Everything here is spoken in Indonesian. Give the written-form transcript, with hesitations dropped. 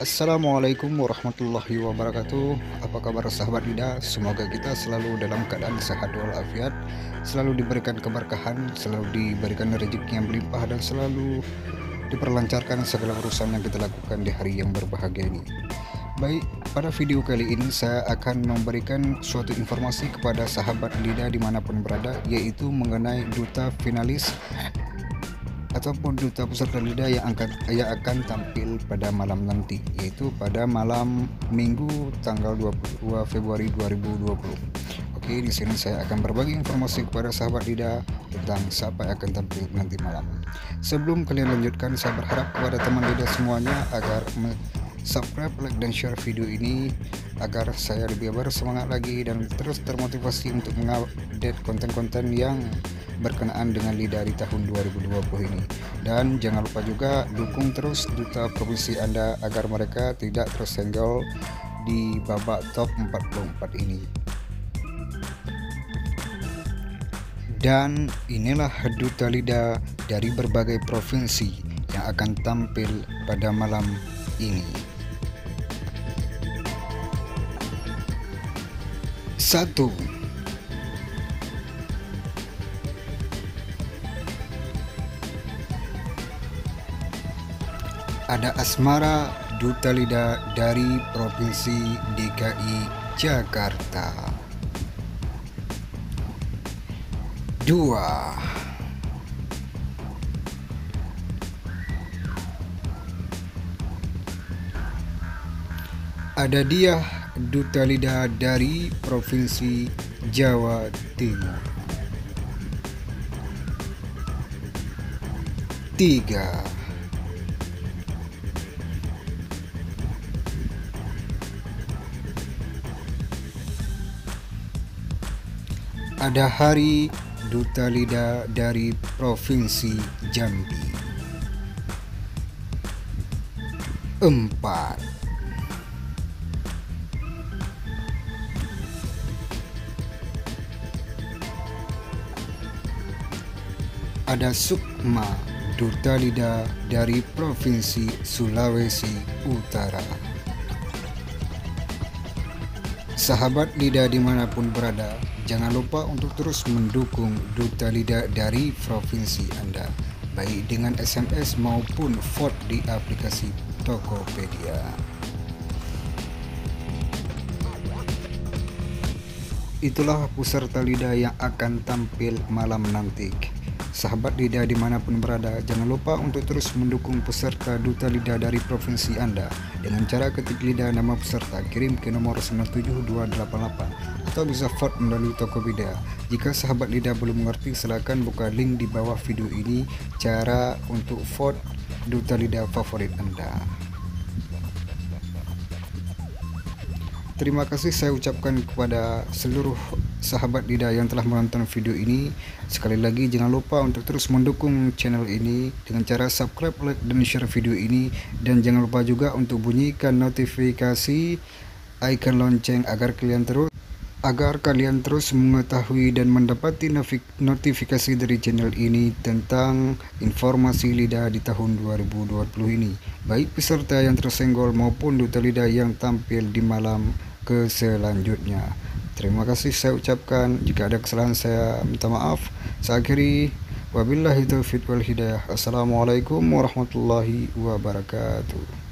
Assalamualaikum warahmatullahi wabarakatuh. Apa kabar sahabat lidah? Semoga kita selalu dalam keadaan sehat walafiat, selalu diberikan keberkahan, selalu diberikan rezeki yang berlimpah, dan selalu diperlancarkan segala urusan yang kita lakukan di hari yang berbahagia ini. Baik, pada video kali ini saya akan memberikan suatu informasi kepada sahabat lidah dimanapun berada, yaitu mengenai duta finalis ataupun duta peserta lidah yang akan tampil pada malam nanti, yaitu pada malam Minggu tanggal 22 Februari 2020. Oke, di sini saya akan berbagi informasi kepada sahabat lidah tentang siapa yang akan tampil nanti malam. Sebelum kalian lanjutkan, saya berharap kepada teman lidah semuanya agar subscribe, like, dan share video ini agar saya lebih bersemangat lagi dan terus termotivasi untuk mengupdate konten-konten yang berkenaan dengan lidah di tahun 2020 ini. Dan jangan lupa juga dukung terus duta provinsi Anda agar mereka tidak tersenggol di babak top 44 ini. Dan inilah duta lidah dari berbagai provinsi yang akan tampil pada malam ini. 1. Ada Asmara, duta lidah dari Provinsi DKI Jakarta. 2. Ada Diah, duta lidah dari Provinsi Jawa Timur. 3. Ada Hari, duta lidah dari Provinsi Jambi. 4. Ada Sukma, duta lidah dari Provinsi Sulawesi Utara. Sahabat lidah dimanapun berada, jangan lupa untuk terus mendukung duta lidah dari provinsi Anda, baik dengan SMS maupun vote di aplikasi Tokopedia. Itulah peserta lidah yang akan tampil malam nanti. Sahabat lidah dimanapun berada, jangan lupa untuk terus mendukung peserta duta lidah dari provinsi Anda dengan cara ketik lidah nama peserta, kirim ke nomor 97288 atau bisa vote melalui Tokopedia. Jika sahabat lidah belum mengerti, silakan buka link di bawah video ini cara untuk vote duta lidah favorit Anda. Terima kasih saya ucapkan kepada seluruh sahabat lidah yang telah menonton video ini. Sekali lagi jangan lupa untuk terus mendukung channel ini dengan cara subscribe, like, dan share video ini. Dan jangan lupa juga untuk bunyikan notifikasi icon lonceng agar kalian terus mengetahui dan mendapati notifikasi dari channel ini tentang informasi lidah di tahun 2020 ini, baik peserta yang tersenggol maupun duta lidah yang tampil di malam ke selanjutnya. Terima kasih saya ucapkan. Jika ada kesalahan saya minta maaf. Saya akhiri, wabillahi taufiq wal hidayah. Assalamualaikum warahmatullahi wabarakatuh.